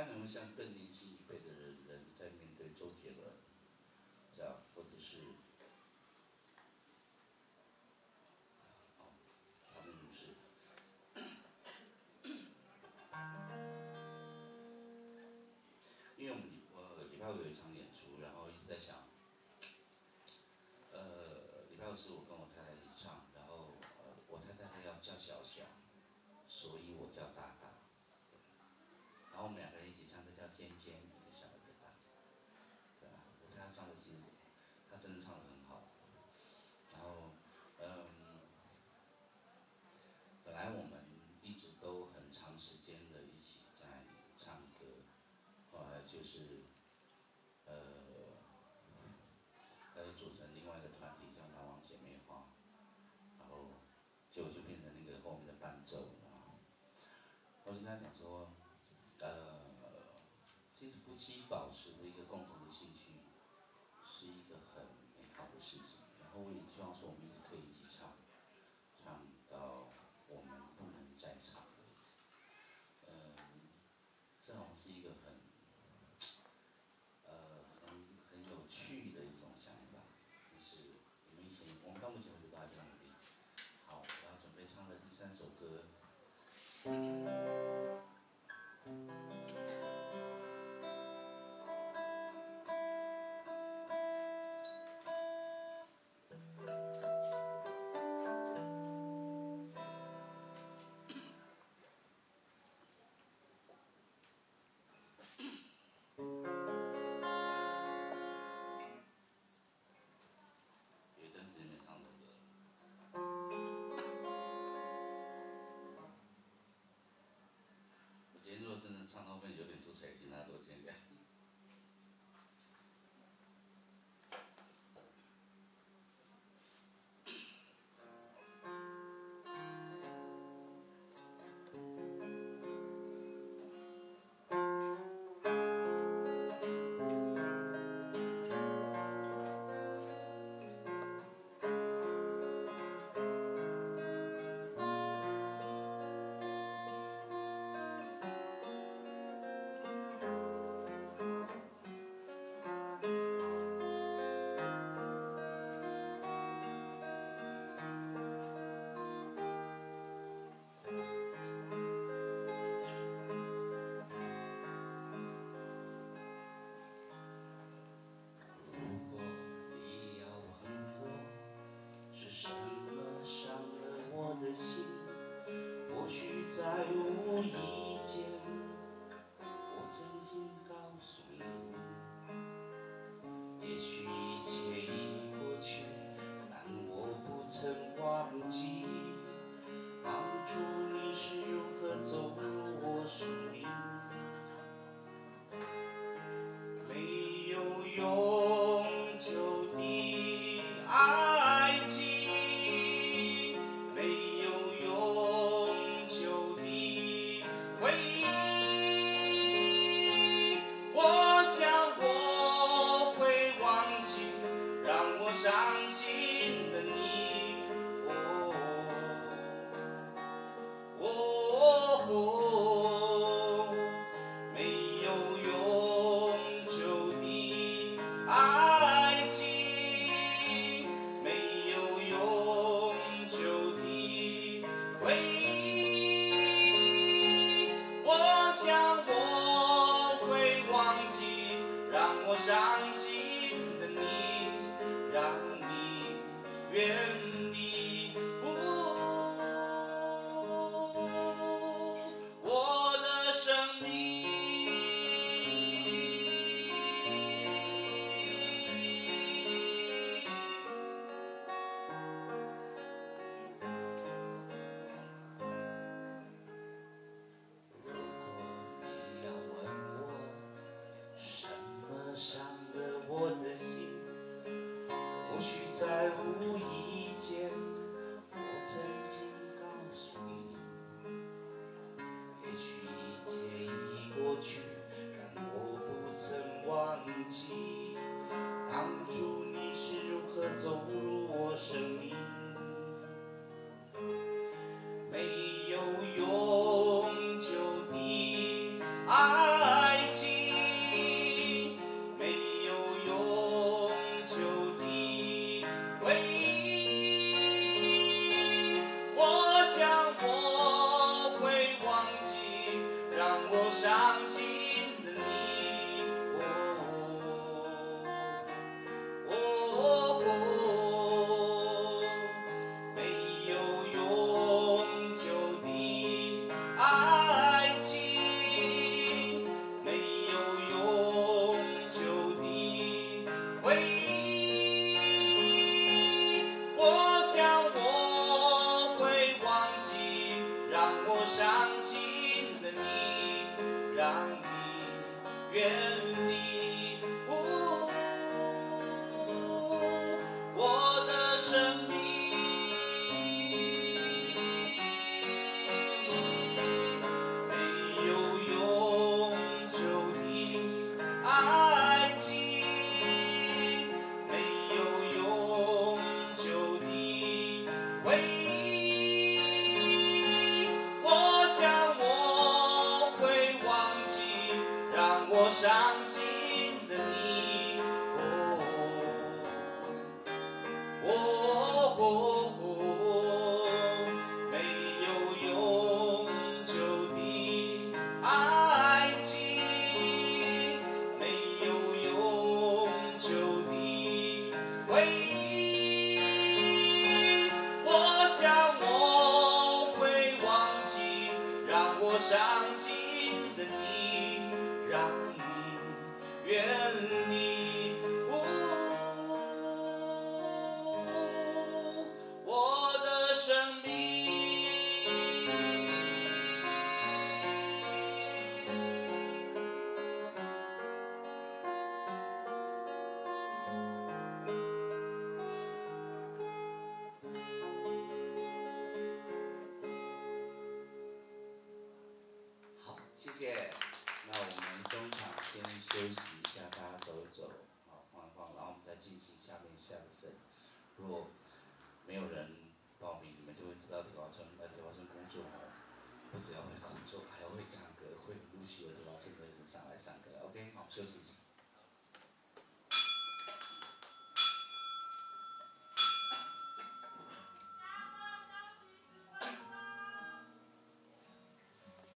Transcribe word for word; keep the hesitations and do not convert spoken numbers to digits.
他可能像更年轻一辈的人人在面对周杰伦，这样或者是。 因为我们礼呃礼拜五有一场演出，然后一直在想，呃礼拜五是我跟我太太一起唱，然后呃我太太她要叫小小，所以我叫大大，然后我们两个人一起唱，她叫尖尖，一个小一个大，对啊，我太太唱的其实她真的唱得很好，然后嗯，本来我们一直都很长时间的一起在唱歌。 后来就是，呃，呃，组成另外一个团体叫南王姐妹花，然后就就变成那个后面的伴奏啊。我就跟他讲说，呃，其实夫妻保持的一个共同的兴趣，是一个很美好的事情。然后我也希望说我们一直可以一起唱，唱到我们不能再唱为止。嗯、呃，这好像是一个很。 呃，很很有趣的一种想法，就是我们以前，我们到目前为止都还在努力。好，我要准备唱的第三首歌。真的唱到后面有点出彩，请大家多见谅。或许在无意间，我曾经告诉你，也许一切已过去，但我不曾忘记当初你是如何走入我生命。没有永久的爱情。 伤心的你，哦哦，没有永久的爱情，没有永久的回忆。我想我会忘记让我伤心的你。 让你远离，我的生命。如果你要问我，什么伤了我的心？ 或许在无意间，我曾经告诉你，也许一切已过去，但我不曾忘记当初你是如何走入我生命。没有永久的爱。 爱情没有永久的回忆。我想我会忘记让我伤心的你，让你远离。哦，我的生命。伤心的你，哦哦哦，没有永久的爱情，没有永久的回忆。我想我会忘记让我伤心的你，让远离，哦，我的生命。好，谢谢。那我们中场先休息一下，大家走一走，好晃一晃，然后我们再进行下面下个set。如果没有人报名，你们就会知道铁花村来铁花村工作哦，不只要会工作，还要会唱歌，会陆续有铁花村的人上来唱歌。